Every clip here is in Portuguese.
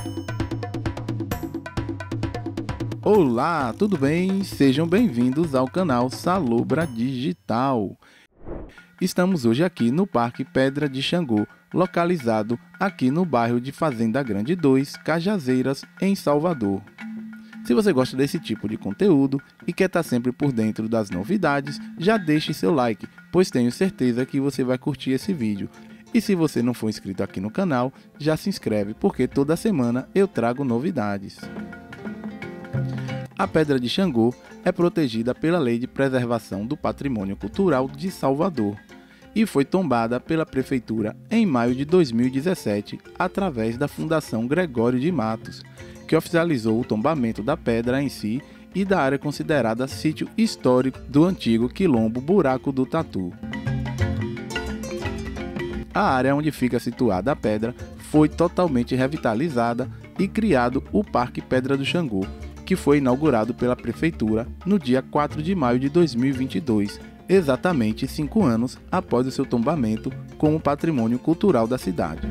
Olá, tudo bem? Sejam bem-vindos ao canal Salobra Digital. Estamos hoje aqui no Parque Pedra de Xangô, localizado aqui no bairro de Fazenda Grande 2, Cajazeiras, em Salvador. Se você gosta desse tipo de conteúdo e quer estar sempre por dentro das novidades, já deixe seu like, pois tenho certeza que você vai curtir esse vídeo. E se você não for inscrito aqui no canal, já se inscreve, porque toda semana eu trago novidades. A Pedra de Xangô é protegida pela Lei de Preservação do Patrimônio Cultural de Salvador e foi tombada pela Prefeitura em maio de 2017 através da Fundação Gregório de Matos, que oficializou o tombamento da pedra em si e da área considerada sítio histórico do antigo quilombo Buraco do Tatu. A área onde fica situada a pedra foi totalmente revitalizada e criado o Parque Pedra do Xangô, que foi inaugurado pela Prefeitura no dia 4 de maio de 2022, exatamente 5 anos após o seu tombamento como patrimônio cultural da cidade.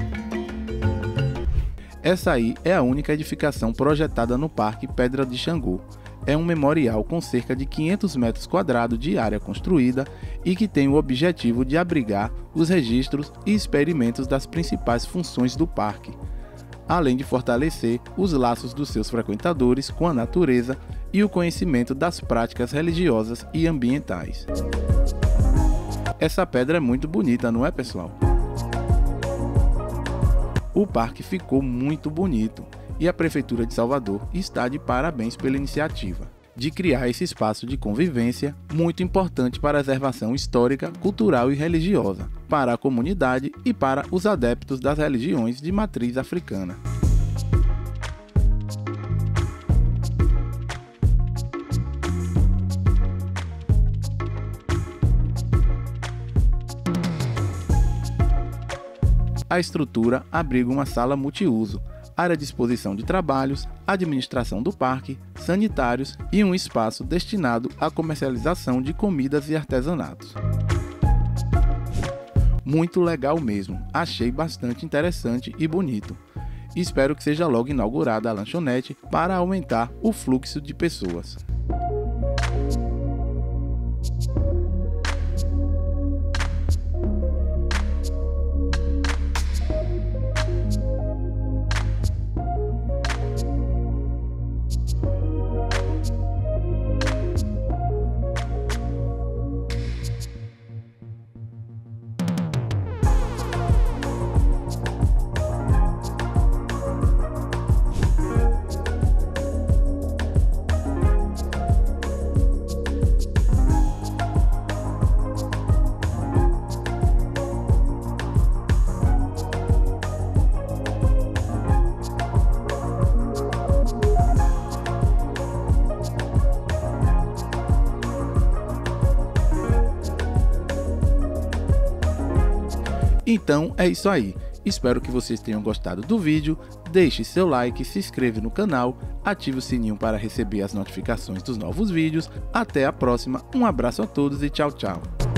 Essa aí é a única edificação projetada no Parque Pedra de Xangô. É um memorial com cerca de 500 metros quadrados de área construída e que tem o objetivo de abrigar os registros e experimentos das principais funções do parque, além de fortalecer os laços dos seus frequentadores com a natureza e o conhecimento das práticas religiosas e ambientais. Essa pedra é muito bonita, não é, pessoal? O parque ficou muito bonito e a Prefeitura de Salvador está de parabéns pela iniciativa de criar esse espaço de convivência muito importante para a preservação histórica, cultural e religiosa, para a comunidade e para os adeptos das religiões de matriz africana. A estrutura abriga uma sala multiuso, área de exposição de trabalhos, administração do parque, sanitários e um espaço destinado à comercialização de comidas e artesanatos. Muito legal mesmo, achei bastante interessante e bonito. Espero que seja logo inaugurada a lanchonete para aumentar o fluxo de pessoas. Então é isso aí, espero que vocês tenham gostado do vídeo, deixe seu like, se inscreva no canal, ative o sininho para receber as notificações dos novos vídeos, até a próxima, um abraço a todos e tchau tchau.